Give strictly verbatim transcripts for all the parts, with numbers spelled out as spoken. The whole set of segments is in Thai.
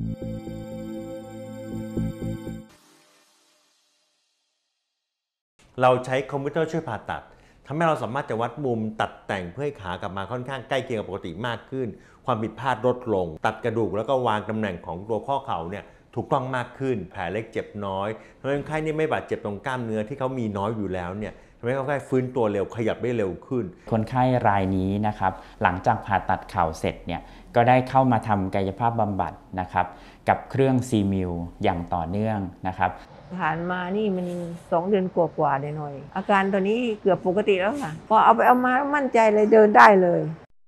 เราใช้คอมพิวเตอร์ช่วยผ่าตัดทำให้เราสามารถจะวัดมุมตัดแต่งเพื่อให้ขากลับมาค่อนข้างใกล้เคียงกับปกติมากขึ้นความผิดพลาดลดลงตัดกระดูกแล้วก็วางตำแหน่งของตัวข้อเข่าเนี่ยถูกต้องมากขึ้นแผลเล็กเจ็บน้อยทำให้คนไข้นี่ไม่บาดเจ็บตรงกล้ามเนื้อที่เขามีน้อยอยู่แล้วเนี่ยทำให้คนไข้ฟื้นตัวเร็วขยับได้เร็วขึ้นคนไข้รายนี้นะครับหลังจากผ่าตัดเข่าเสร็จเนี่ยก็ได้เข้ามาทำกายภาพบำบัดนะครับกับเครื่องซีมิลอย่างต่อเนื่องนะครับผ่านมานี่มันสองเดือนกว่าๆหน่อยอาการตอนนี้เกือบปกติแล้วค่ะพอเอาไปเอามามั่นใจเลยเดินได้เลย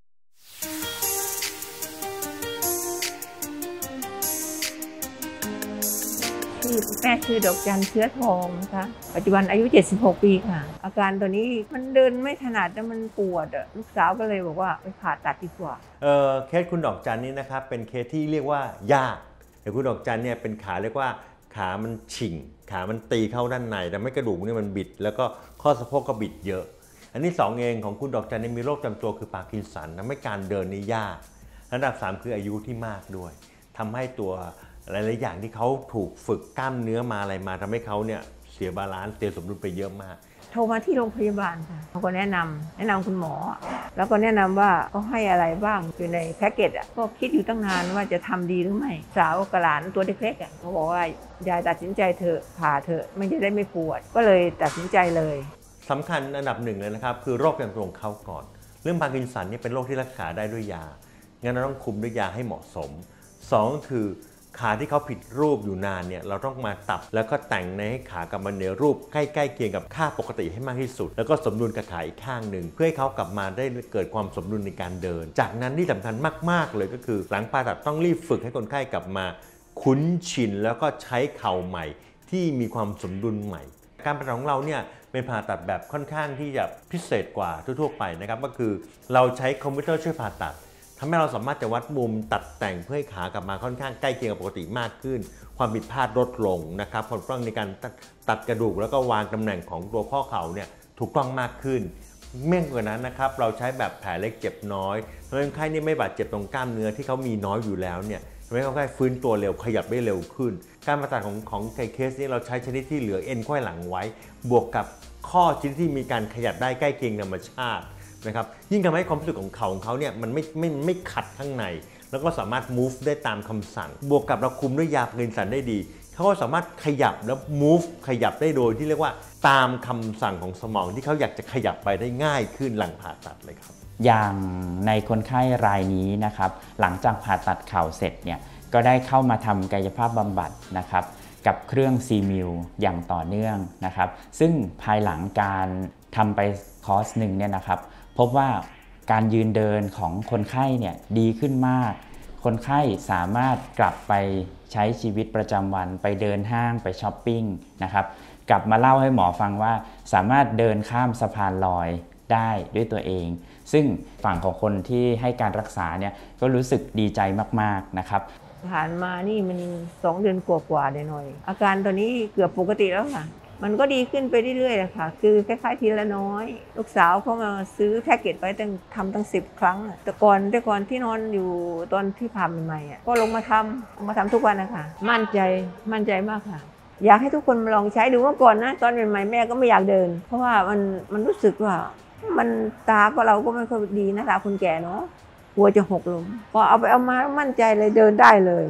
ชื่อแม่ชื่อดอกจันเชื้อทองนะคะปัจจุบันอายุเจ็ดสิบหกปีค่ะอาการตัวนี้มันเดินไม่ถนัดแล้วมันปวดลูกสาวก็เลยบอกว่าไปผ่าตัดดีกว่าเออเคสคุณดอกจันนี่นะครับเป็นเคสที่เรียกว่ายากแต่คุณดอกจันเนี่ยเป็นขาเรียกว่าขามันฉิ่งขามันตีเข้าด้านในแต่ไม่กระดูกนี่มันบิดแล้วก็ข้อสะโพกก็บิดเยอะอันที่สองเองของคุณดอกจันมีโรคประจำตัวคือพาร์กินสันทำให้การเดินนี่ยากระดับสามคืออายุที่มากด้วยทำให้ตัวหลายๆอย่างที่เขาถูกฝึกกล้ามเนื้อมาอะไรมาทำให้เขาเนี่ยเสียบาลานซ์เสียสมดุลไปเยอะมากโทรมาที่โรงพยาบาลค่ะเขาก็แนะนำแนะนำคุณหมอแล้วก็แนะนำว่าเขาให้อะไรบ้างอยู่ในแพ็กเกจอ่ะก็คิดอยู่ตั้งนานว่าจะทำดีหรือไม่สาวกระหลานตัวเล็กๆอ่ะเขาบอกว่ายายตัดสินใจเถอะผ่าเถอะไม่จะได้ไม่ปวดก็เลยตัดสินใจเลยสำคัญอันดับหนึ่งเลยนะครับคือโรคประจำตัวของเขาก่อนเรื่องพาร์กินสันนี่เป็นโรคที่รักษาได้ด้วยยางั้นเราต้องคุมด้วยยาให้เหมาะสมสองคือขาที่เขาผิดรูปอยู่นานเนี่ยเราต้องมาตัดแล้วก็แต่งในให้ขากลับมาในรูปใกล้ๆเคียงกับค่าปกติให้มากที่สุดแล้วก็สมดุลกับขาอีกข้างหนึ่งเพื่อให้เขากลับมาได้เกิดความสมดุลในการเดินจากนั้นที่สำคัญมากๆเลยก็คือหลังผ่าตัดต้องรีบฝึกให้คนไข้กลับมาคุ้นชินแล้วก็ใช้เข่าใหม่ที่มีความสมดุลใหม่การผ่าตัดของเราเนี่ยเป็นผ่าตัดแบบค่อนข้างที่จะพิเศษกว่าทั่วๆไปนะครับก็คือเราใช้คอมพิวเตอร์ช่วยผ่าตัดทำให้เราสามารถจะวัดมุมตัดแต่งเพื่อให้ขากลับมาค่อนข้างใกล้เคียงกับปกติมากขึ้นความผิดพลาดลดลงนะครับความถูกต้องในการตัดกระดูกแล้วก็วางตำแหน่งของตัวข้อเข่าเนี่ยถูกต้องมากขึ้นเมื่อกว่านั้นนะครับเราใช้แบบแผลเล็กเจ็บน้อยทำให้คนไข้นี่ไม่บาดเจ็บตรงกล้ามเนื้อที่เขามีน้อยอยู่แล้วเนี่ยทำให้คนไข้ฟื้นตัวเร็วขยับได้เร็วขึ้นการผ่าตัดของของเคสนี้เราใช้ชนิดที่เหลือเอ็นไขว้หลังไว้บวกกับข้อชนิดที่มีการขยับได้ใกล้เคียงธรรมชาตินะครับยิ่งทำให้ความรู้สึกของเข่าของเขาเนี่ยมันไม่ไม่ไม่ขัดข้างในแล้วก็สามารถ move ได้ตามคำสั่งบวกกับเราคุมด้วยยาพาร์กินสันได้ดีเขาก็สามารถขยับแล้ว move ขยับได้โดยที่เรียกว่าตามคำสั่งของสมองที่เขาอยากจะขยับไปได้ง่ายขึ้นหลังผ่าตัดเลยครับอย่างในคนไข้รายนี้นะครับหลังจากผ่าตัดเข่าเสร็จเนี่ยก็ได้เข้ามาทำกายภาพบำบัดนะครับกับเครื่องซีมิลอย่างต่อเนื่องนะครับซึ่งภายหลังการทำไปคอร์สหนึ่งเนี่ยนะครับพบว่าการยืนเดินของคนไข้เนี่ยดีขึ้นมากคนไข้สามารถกลับไปใช้ชีวิตประจำวันไปเดินห้างไปช้อปปิ้งนะครับกลับมาเล่าให้หมอฟังว่าสามารถเดินข้ามสะพานลอยได้ด้วยตัวเองซึ่งฝั่งของคนที่ให้การรักษาเนี่ยก็รู้สึกดีใจมากๆนะครับผ่านมานี่มันสองเดือนกว่าๆหน่อยอาการตอนนี้เกือบปกติแล้วค่ะมันก็ดีขึ้นไปเรื่อยๆนะคะคือคล้ายๆทีละน้อยลูกสาวเขามาซื้อแพ็กเกจไว้ตั้งทำตั้งสิบครั้งแต่ก่อนแต่ก่อนที่นอนอยู่ตอนที่ผ่าใหม่ๆก็ลงมาทำลงมาทำทุกวันนะคะมั่นใจมั่นใจมากค่ะอยากให้ทุกคนมาลองใช้ดูเมื่อก่อนนะตอนใหม่ๆแม่ก็ไม่อยากเดินเพราะว่ามันมันรู้สึกว่ามันตาก็เราก็ไม่ค่อยดีนะตาคนแก่เนาะกลัวจะหกล้มพอเอาไปเอามามั่นใจเลยเดินได้เลย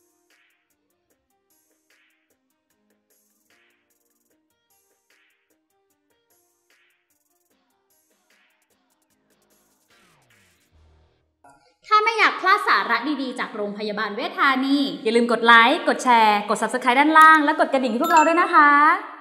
ถ้าไม่อยากพลาดสาระดีๆจากโรงพยาบาลเวชธานีอย่าลืมกดไลค์กดแชร์กด ซับสไครบ์ ด้านล่างและกดกระดิ่งให้พวกเราด้วยนะคะ